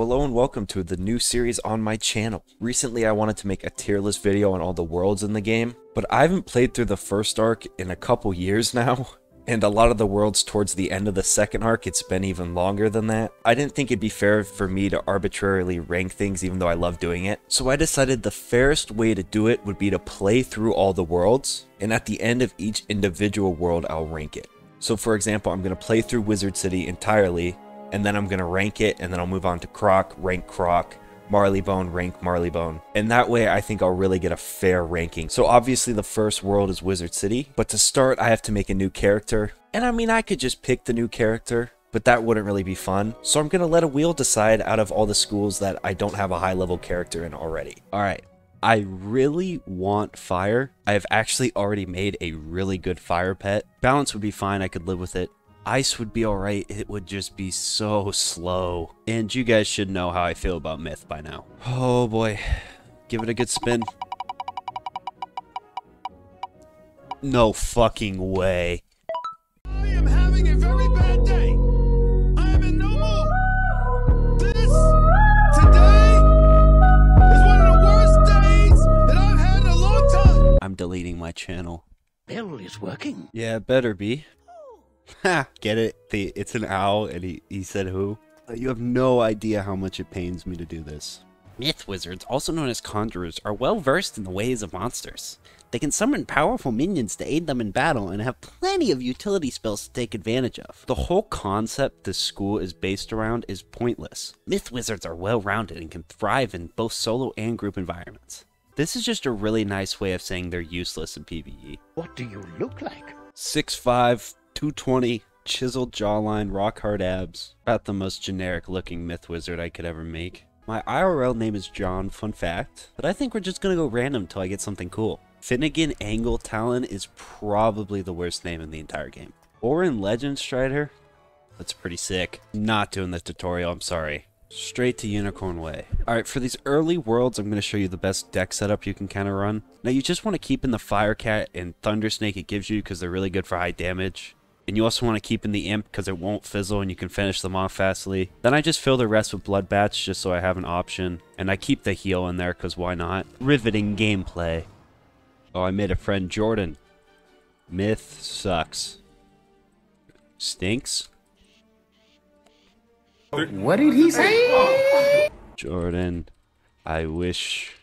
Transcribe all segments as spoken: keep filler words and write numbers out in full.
Well, hello and welcome to the new series on my channel. Recently I wanted to make a tier list video on all the worlds in the game, but I haven't played through the first arc in a couple years now, and a lot of the worlds towards the end of the second arc, it's been even longer than that. I didn't think it'd be fair for me to arbitrarily rank things even though I love doing it, so I decided the fairest way to do it would be to play through all the worlds, and at the end of each individual world I'll rank it. So for example, I'm going to play through Wizard City entirely, and then I'm going to rank it, and then I'll move on to Croc, rank Croc, Marleybone, rank Marleybone. And that way I think I'll really get a fair ranking. So obviously the first world is Wizard City, but to start I have to make a new character. And I mean, I could just pick the new character, but that wouldn't really be fun. So I'm going to let a wheel decide out of all the schools that I don't have a high level character in already. Alright, I really want fire. I have actually already made a really good fire pet. Balance would be fine, I could live with it. Ice would be alright, it would just be so slow. And you guys should know how I feel about Myth by now. Oh boy. Give it a good spin. No fucking way. I am having a very bad day. I am in no mood. This, today, is one of the worst days that I've had in a long time. I'm deleting my channel. Bell is working. Yeah, it better be. Ha! Get it? The, it's an owl, and he, he said who? You have no idea how much it pains me to do this. Myth wizards, also known as conjurers, are well versed in the ways of monsters. They can summon powerful minions to aid them in battle and have plenty of utility spells to take advantage of. The whole concept this school is based around is pointless. Myth wizards are well rounded and can thrive in both solo and group environments. This is just a really nice way of saying they're useless in PvE. What do you look like? six five, two twenty, chiseled jawline, rock hard abs. About the most generic looking myth wizard I could ever make. My I R L name is John, fun fact, but I think we're just gonna go random till I get something cool. Finnegan Angle Talon is probably the worst name in the entire game. Orin Legend Strider? That's pretty sick. Not doing the tutorial, I'm sorry. Straight to Unicorn Way. Alright, for these early worlds, I'm going to show you the best deck setup you can kind of run. Now, you just want to keep in the Firecat and Thunder Snake it gives you because they're really good for high damage. And you also want to keep in the Imp because it won't fizzle and you can finish them off fastly. Then I just fill the rest with Blood Bats just so I have an option. And I keep the heal in there because why not? Riveting gameplay. Oh, I made a friend, Jordan. Myth sucks. Stinks? What did he say? Jordan, I wish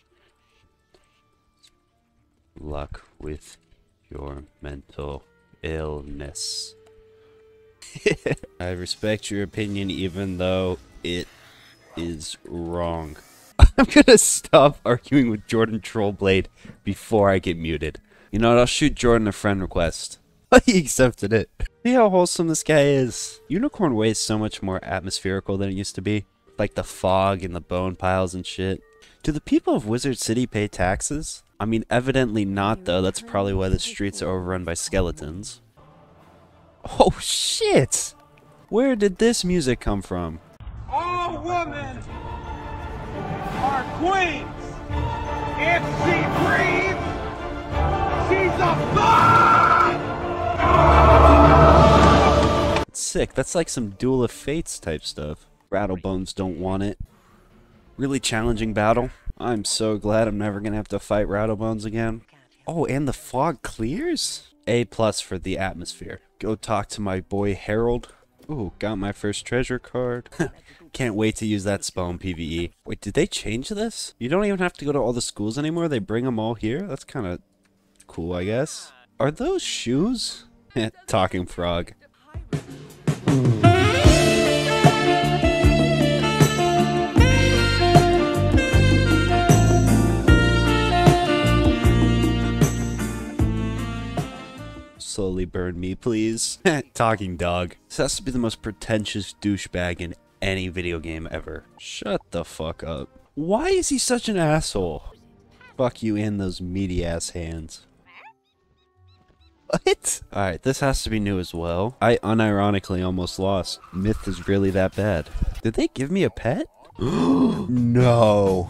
luck with your mental illness. I respect your opinion even though it is wrong. I'm gonna stop arguing with Jordan Trollblade before I get muted. You know what, I'll shoot Jordan a friend request. He accepted it. See how wholesome this guy is. Unicorn Way is so much more atmospherical than it used to be. Like the fog and the bone piles and shit. Do the people of Wizard City pay taxes? I mean, evidently not though. That's probably why the streets are overrun by skeletons. Oh shit! Where did this music come from? All women are queens. If she breathes, she's a god! It's sick. That's like some Duel of Fates type stuff. Rattlebones don't want it. Really challenging battle. I'm so glad I'm never gonna have to fight Rattlebones again. Oh, and the fog clears? A plus for the atmosphere. Go talk to my boy Harold. Ooh, got my first treasure card. Can't wait to use that spell in PvE. Wait, did they change this? You don't even have to go to all the schools anymore? They bring them all here? That's kind of cool, I guess. Are those shoes? Talking frog. Slowly burn me, please. Talking dog. This has to be the most pretentious douchebag in any video game ever. Shut the fuck up. Why is he such an asshole? Fuck you and those meaty ass hands. What? Alright, this has to be new as well. I unironically almost lost. Myth is really that bad. Did they give me a pet? No.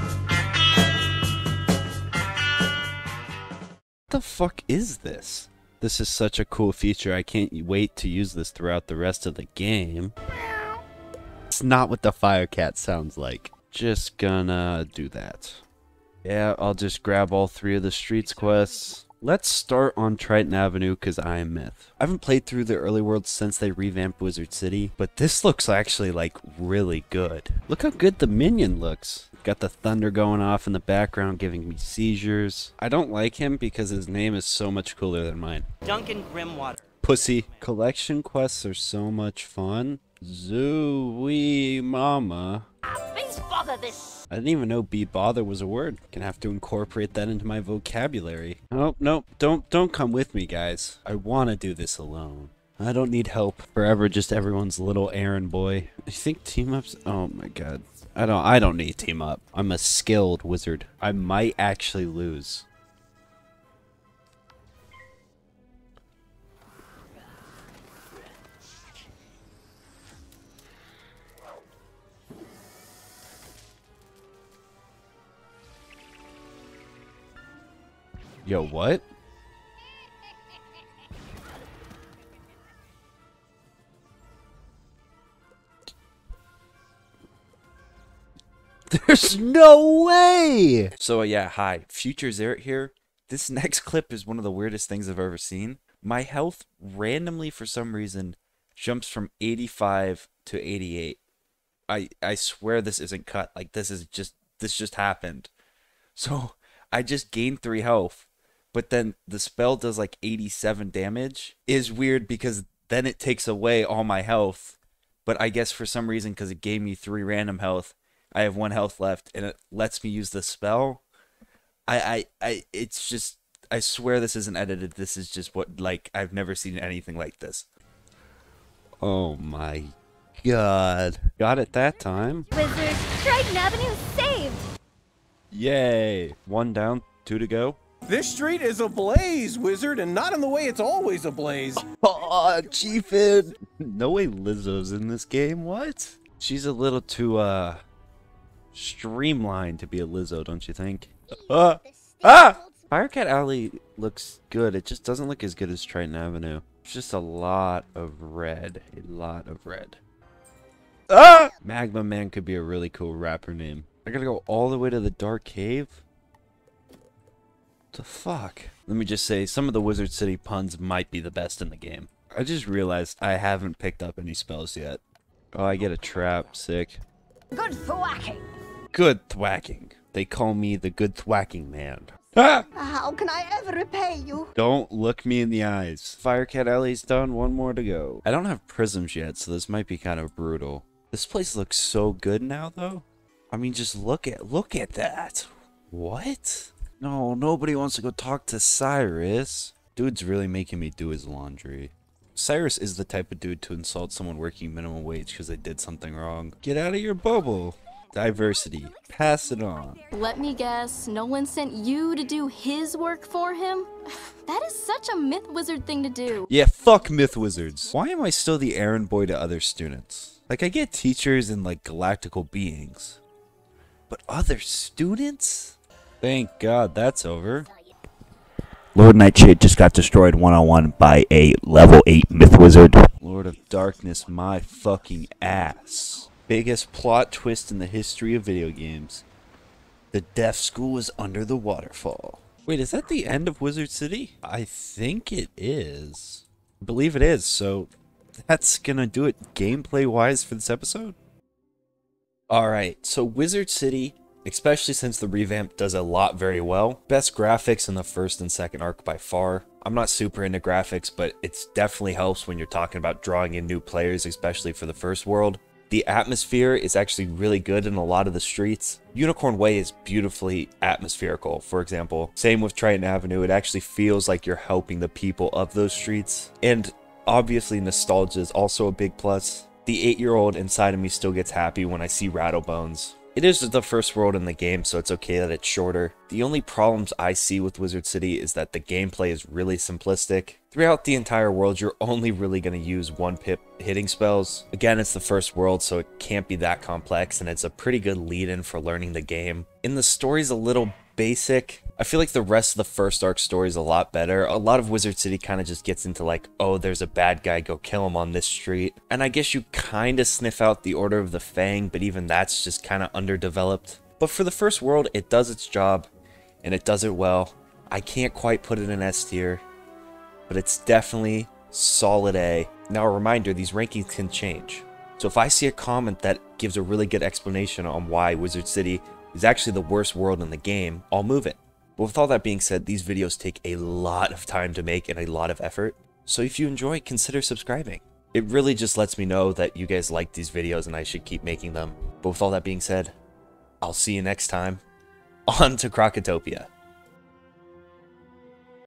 What the fuck is this? This is such a cool feature. I can't wait to use this throughout the rest of the game. It's not what the fire cat sounds like. Just gonna do that. Yeah, I'll just grab all three of the streets quests. Let's start on Triton Avenue because I am Myth. I haven't played through the early worlds since they revamped Wizard City, but this looks actually like really good. Look how good the minion looks. Got the thunder going off in the background giving me seizures. I don't like him because his name is so much cooler than mine. Duncan Grimwater. Pussy. Collection quests are so much fun. Zooey mama. Please bother this. I didn't even know be bother was a word. Gonna have to incorporate that into my vocabulary. Oh, no, don't, don't come with me, guys. I wanna do this alone. I don't need help. Forever just everyone's little errand boy. I think team ups, oh my god. I don't, I don't need team up. I'm a skilled wizard. I might actually lose. Yo, what? There's no way! So uh, yeah, hi. Future Zeret here. This next clip is one of the weirdest things I've ever seen. My health randomly, for some reason, jumps from eighty-five to eighty-eight. I I swear this isn't cut. Like, this is just, this just happened. So, I just gained three health. But then the spell does like eighty-seven damage. Is weird because then it takes away all my health. But I guess for some reason, because it gave me three random health, I have one health left, and it lets me use the spell. I, I, I, it's just, I swear this isn't edited. This is just what, like, I've never seen anything like this. Oh my god. Got it that time. Wizard, Triton Avenue saved! Yay. One down, two to go. This street is ablaze, Wizard, and not in the way it's always ablaze. Oh, Chiefin! No way Lizzo's in this game, what? She's a little too, uh, streamlined to be a Lizzo, don't you think? Uh, ah! Firecat Alley looks good, it just doesn't look as good as Triton Avenue. It's just a lot of red, a lot of red. Ah! Magma Man could be a really cool rapper name. I gotta go all the way to the Dark Cave? The fuck? Let me just say, some of the Wizard City puns might be the best in the game. I just realized I haven't picked up any spells yet. Oh, I get a trap. Sick. Good thwacking! Good thwacking. They call me the good thwacking man. Ah! How can I ever repay you? Don't look me in the eyes. Firecat Alley's done. One more to go. I don't have prisms yet, so this might be kind of brutal. This place looks so good now, though. I mean, just look at look at that. What? No, nobody wants to go talk to Cyrus. Dude's really making me do his laundry. Cyrus is the type of dude to insult someone working minimum wage because they did something wrong. Get out of your bubble. Diversity. Pass it on. Let me guess, Nolan sent you to do his work for him? That is such a myth wizard thing to do. Yeah, fuck myth wizards. Why am I still the errand boy to other students? Like, I get teachers and, like, galactical beings. But other students? Thank God that's over. Lord Nightshade just got destroyed one on one by a level eight myth wizard. Lord of Darkness, my fucking ass. Biggest plot twist in the history of video games. The deaf school is under the waterfall. Wait, is that the end of Wizard City? I think it is. I believe it is, so that's gonna do it gameplay-wise for this episode. Alright, so Wizard City, especially since the revamp does a lot very well. Best graphics in the first and second arc by far. I'm not super into graphics, but it definitely helps when you're talking about drawing in new players, especially for the first world. The atmosphere is actually really good in a lot of the streets. Unicorn Way is beautifully atmospherical, for example. Same with Triton Avenue, it actually feels like you're helping the people of those streets. And obviously nostalgia is also a big plus. The eight-year-old inside of me still gets happy when I see Rattlebones. It is the first world in the game, so it's okay that it's shorter. The only problems I see with Wizard City is that the gameplay is really simplistic. Throughout the entire world, you're only really going to use one pip hitting spells. Again, it's the first world, so it can't be that complex, and it's a pretty good lead-in for learning the game. And the story's a little basic. I feel like the rest of the first arc story is a lot better. A lot of Wizard City kind of just gets into like, oh, there's a bad guy, go kill him on this street. And I guess you kind of sniff out the Order of the Fang, but even that's just kind of underdeveloped. But for the first world, it does its job, and it does it well. I can't quite put it in S tier, but it's definitely solid A. Now a reminder, these rankings can change. So if I see a comment that gives a really good explanation on why Wizard City is actually the worst world in the game, I'll move it. But with all that being said, these videos take a lot of time to make and a lot of effort. So if you enjoy, consider subscribing. It really just lets me know that you guys like these videos and I should keep making them. But with all that being said, I'll see you next time. On to Crocotopia.